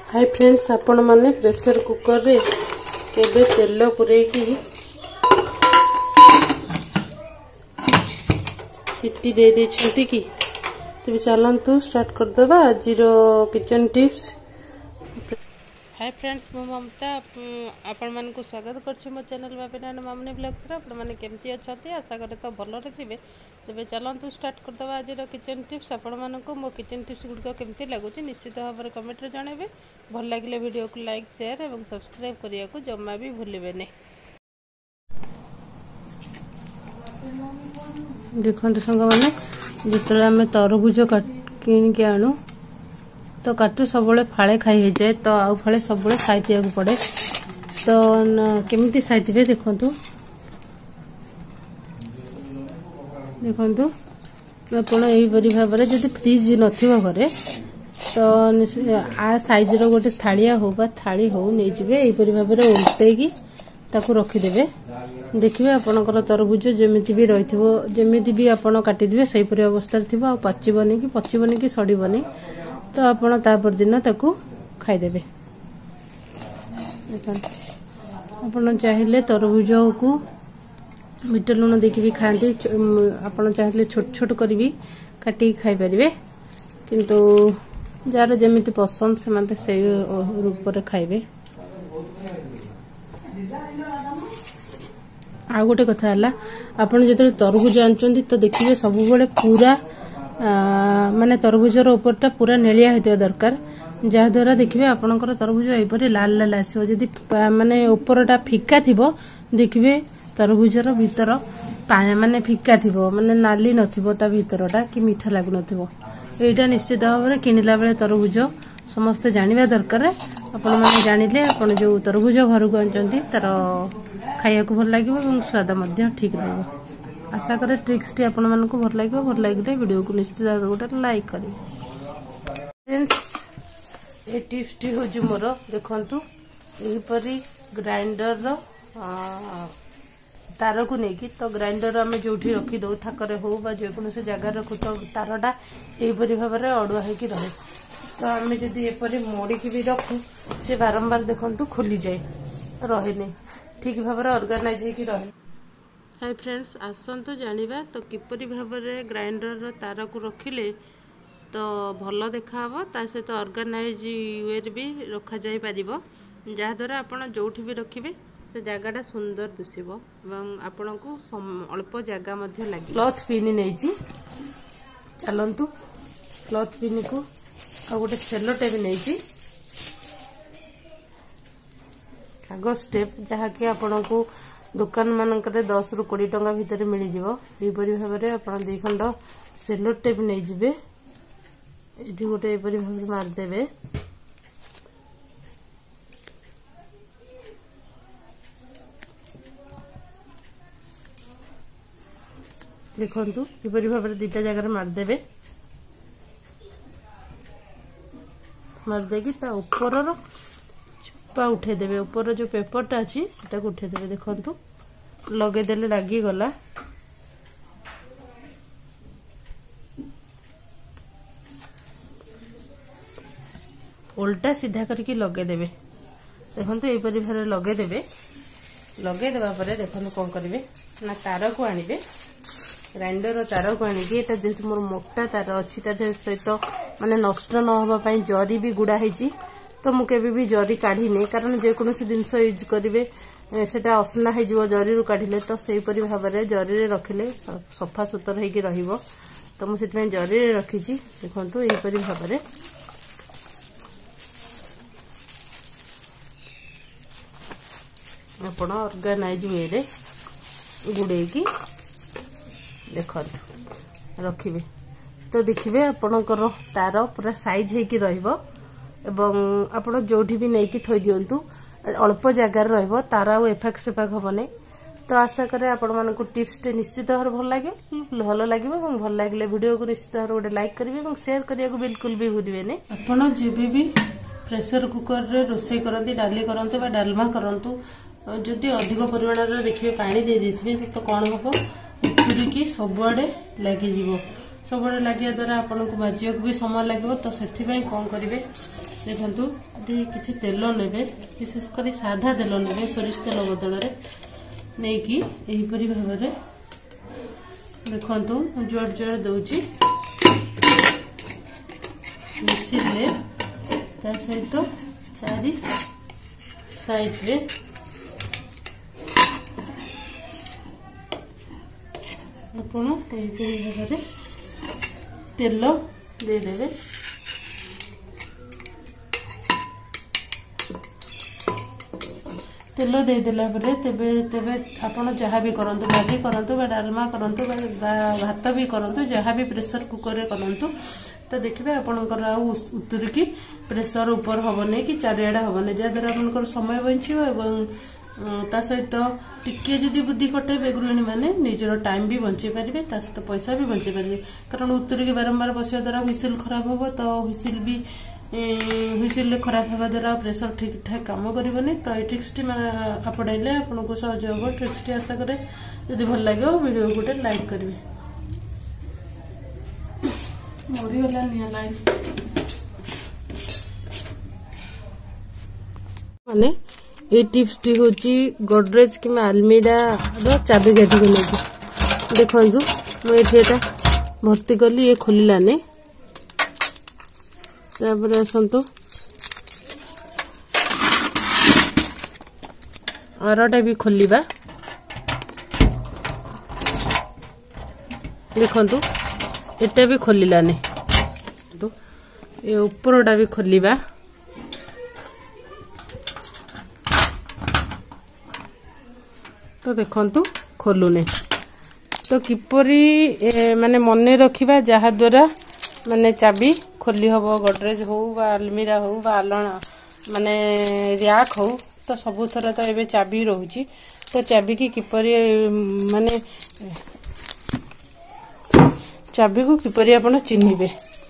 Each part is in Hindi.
हाय फ्रेंड्स, आपण माने प्रेशर कुकर रे केबे तेल पुरे की सीटी दे दे छथि की तबे चलंतु स्टार्ट कर देबा आज रो किचन टिप्स। हाय फ्रेंड्स, मु ममता आपण मन को स्वागत करछि मो चैनल बाबेना मामनी ब्लॉग्स रे। आपण माने केमती अछथि, आशा करे तो भलो रे थिबे। तबे चलंतु स्टार्ट कर देबा आज रो किचन टिप्स। आपण मन को मो किचन टिप्स गुड केमती लागुछि निश्चित भाव रे कमेंट रे जणाबे। भल लागिले वीडियो को लाइक शेयर एवं सब्सक्राइब करिया को जम्मा भी भूलिबे नै। देखंतु संग माने जितले हमें तरबुज किन के आनु तो काटू सब फाड़े खाई हो जाए, तो आउ फाड़े सब खाई को पड़े। तो केमिति साइथिबे देखंतु देखंतु आपण एही परि भाव रे जदि फ्रिज नथिबो घरे तो आ साइज रो गोटे थालिया हो बा थाली हो नै जिवे। एही परि भाव रे उल्टे की ताकू रखी देबे। देखिबे आपनकर तरबुज जेमिति भी रहिथिबो, जेमिति भी आपण काटि दिबे सही परि अवस्था रे थिबो। आ पचिबनी की सड़ीबनी। तो आपण तापर दिन ताकू खाई देबे। आपण चाहिले तरबुज को मीठ लुण देकी भी खाती। आपण चाहिले छोट छोट करी भी काटी खाई परिबे, किंतु जार जेमिति पसंद से माते से रूप रे खाइबे। आ गोटे कथा हला, आपण जेतले तरबुज आनचंदी तो देखिबे सब बेले पूरा माने तरबुजर ऊपरटा पूरा नेलिया हेतिया दरकार, जहा द्वारा देखिबे आपनकर तरबुज एपरि लाल लाल आसीबो। जदि माने ऊपरटा फिका थिबो देखिबे तरबुजर भीतर माने फिका थिबो, माने नाली नथिबो, ता भीतरटा कि मीठा लागु नथिबो। एटा निश्चित भाव रे किनिला बेले तरबुज समस्त जानिबा दरकार। आपण माने जानिले आपण जो तरबुज घर को आनचंदी तार खाइया को भल लागिबो एवं स्वाद मध्ये ठीक रहबो। आशा करे ट्रिक्स टी आपण मन को भल लागिबो। भल लागिले वीडियो को निश्चित भाव गोटे लाइक करी। फ्रेंड्स, ए टिप्स टी हो जो मोर देखंतु एही परी ग्राइंडर रो तार को नेकी तो ग्राइंडर आम जो रखी दो थाकरे हो बा जेको से जगह रखु तो तारटा एपरी भाव में अड़ुआ होगी रहे। तो आम जदि एपरी मोड़िकी भी रखु से बारंबार देखंतु खोली जाए, रहे ठीक भाव में ऑर्गेनाइज होगी रहे। हाय फ्रेंड्स, आसंतु जानिबा तो किपरि भाव में ग्राइंडर तार को रखिले तो भल देखा ता सहित ऑर्गेनाइज वे भी रखा जाई परिबो, जहा द्वारा आपण जोठी भी रखिबे से जगहटा सुंदर दिसबो एवं आपण को अल्प जगह मध्ये लागि। क्लॉथ पिन नेजी चलंतु क्लॉथ पिन को आ गोटे सेलो टेप नेजी कागज टेप, जहाँ कि आपण को दुकान मानकर 10 ରୁ 20 टंका भितर मिल जिवो। एपरि भाव में आपण 2 खंड सेलो टेप नै जिवे। एठी गोटे एपरि भाव में मार देबे। देखंतु एपरि भाव में 2टा जगह मार देबे। मार देकी ता ऊपर रो चुप्पा उठे देबे। ऊपर जो पेपरटा अछि सेटा को उठे देबे। देखंतु लगे देले लागी गला। उल्टा सीधा करके लगे देबे। देखंतु एपरि भारे लगे देबे। लगे देबा परे देखंतु कोन करिवे ना तार को आनिबे। ग्राइंडर तार को आनिके एटा जेतु मोर मोटा तार अछि ता सहित माने नष्ट न होबा पई जरी भी गुडा हेची। तो मु केबे भी जरी काढी नै, कारण जे कोनो से जिंस यूज करिवे सेटा असना हे जिवो जरी रु काढिले। तो सेही परि भाव रे जरी रे रखिले सफा सुतर हेकी रहिबो। तो मु सेतमे जरी रे रखिची। देखंतु एही परि भाव रे आपण ऑर्गेनाइज वे रे गुडे की देखंतु रखिबे। तो देखिबे आपणकर तार पूरा साइज हेकी रहिबो एवं आपण जोठी भी नहीं कि थई दियंतु अल्प जगह रहइबो, तार आ एफेक्ट सेफेक्ट होबने। तो आशा करे आपण मन को टिप्स टे निश्चित भाव भल लागे भल लागिबो एवं भल लागिले वीडियो को निश्चित भाव गोटे लाइक करिवे एवं शेयर करिया को बिल्कुल भी भूलिबे नै। आपण जेबे भी प्रेशर कुकर रे रोसई करंती, डाली करंती बा डालमा करंतु, जदि अधिक परिमाण रे देखिबे पानी दे देथिबे तो कोन होबो उतुरी की सबआडे लागि जिवो। सबआडे लागिया द्वारा आपण को भाजिया को भी समय लागिवो। तो सेथि पई कोन करिवे देखु ये किसी तेल ने विशेषकर साधा तेल ने सोरिष तेल बदल नहीं कि यहीपरी भाव में देखु जोड़ जोड़ दौची मिसिले ता सहित चारि साइड रे आपण यहीपरी भाव में तेल देदेवे तेल देदेला तेबे तेबे आपण जहाँ भी करंतु डाली करंतु बा डालमा करंतु बा भात भी करंतु जहाँ भी प्रेशर कुकर रे करंतु तो देखिए आपणकर उतुरिकी प्रेशर ऊपर हेनी कि चारिआडे हेनी जहाँद्वारा आपंकर समय बचिव ता सहित टिके जदि बुद्धि कटेबे गृहिणी मैंने निजर टाइम भी बचे पारे ता सहित पैसा भी बचे पारे कारण उतुरिकी बारंबार बसवा द्वारा व्हिसिल खराब हम तो व्हिसिल भी व्हिसिल खराब होगा द्वारा प्रेशर ठीक ठाक काम करनी तो ये ट्रिक्सटी आपड़े आपको सहज हम ट्रिक्सटी आशा करे जदि भल लगे वीडियो गोटे लाइक करेंगे मरीगला निया लाइन माने ये टिप्स टी होची गोडरेज कि आलमीरा रो चाबी काठी को लेके देखंतु मुझे भर्ती कली ये खोलिलानी तापर आसतु आरटा भी खोलिबा देखंतु एटा भी खोलिलानी तो ये ऊपरटा भी खोलिबा तो देखंतु खोलुने तो किपरी माने मने रखिबा जहा द्वारा माने चाबी खोली हबो गोडरेज हो बा अलमीरा हो बा आलना माने रैक हो तो सबु थरा तो एबे चाबी रहूची तो चाबी की किपरी माने चाबी को किपरि आपण चिन्हिबे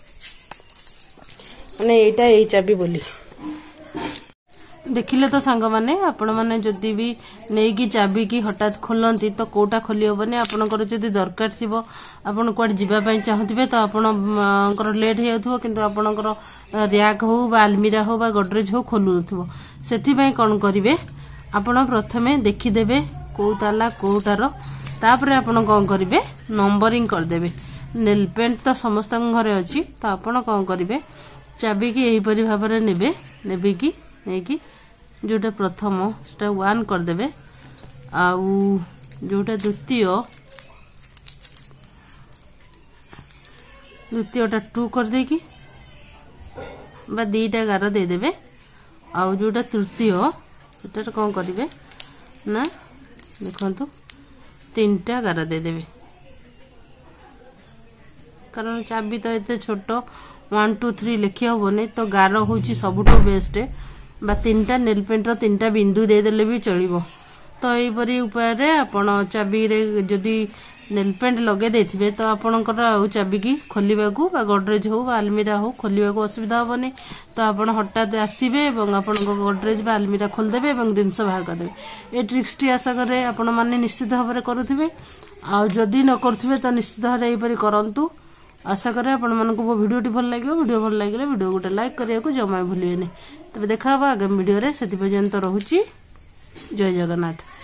माने एटा ए चाबी बोली देखिले तो सांग माने आपण माने जदी भी नेई की चाबी की हठात खोलंती तो कोटा खोली होबने आपनकर जदी दरकार थिबो आपण कोड जिबा पई चाहथिबे तो आपनकर लेट हेउथबो किंतु आपनकर रैक हो बा अलमीरा हो बा गोडरेज हो खोलु नथबो सेथि पई कोन करिवे आपण प्रथमे देखि देबे को ताला कोटार तापर आपण कोन करिवे नंबरिंग कर देबे नेल पेंट तो समस्त घरे अच्छी तो आपण कौन करेंगे चाबी की यही परी भाव में नेबे नेबे की नहीं जोटा प्रथम सेटा 1 करदे आउ जोटा द्वितीयटा 2 करदे की बा दीटा गार दे देबे आउ जोटा तृतीय सेटा कौन करेंगे ना देखंतु 3टा गार दे देबे कारण चाबी तो एते छोट 1 2 3 लिखि होबने तो गार होची सबुठो बेस्ट बा 3टा नेल पेंट रो 3टा बिंदु दे देले भी चलिबो तो एई परी उपाय रे आपण चाबी रे जदी नेल पेंट लगे देथिबे तो आपणकर चाबी की खोलिबा को बा गोडरेज हो बा अलमीरा हो खोलिबा को असुविधा होबने तो आपण हटात आसीबे एवं आपण गोडरेज बा अलमीरा खोल देबे एवं जिंस बाहर कर देबे ए ट्रिक्स टी आशा करे आपण माने निश्चित भाव रे करूथिबे आ जदी न करथिबे तो निश्चित भाव रे एई परी करंतु आशा करे आपण मानको वो वीडियोटी भल लागियो वीडियो भल लागिले वीडियो गोटे लाइक करिया को जमा भूलिबेनी तबे देखा आगामी वीडियो रे सेति पर्यंत रहूची जय जगन्नाथ।